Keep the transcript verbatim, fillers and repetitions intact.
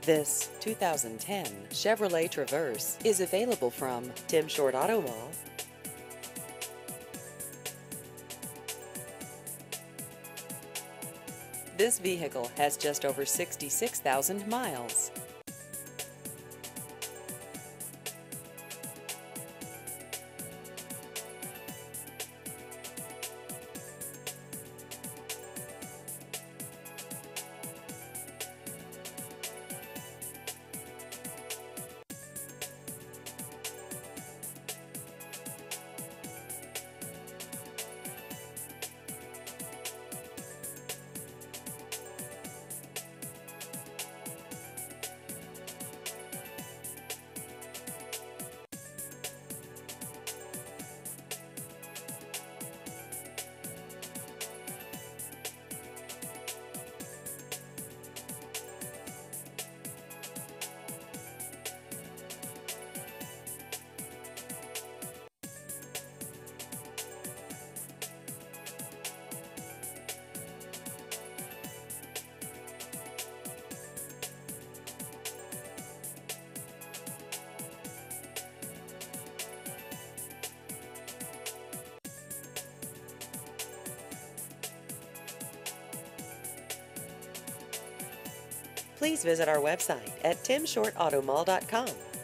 This two thousand ten Chevrolet Traverse is available from Tim Short Auto Mall. This vehicle has just over sixty-six thousand miles. Please visit our website at tim short auto mall dot com.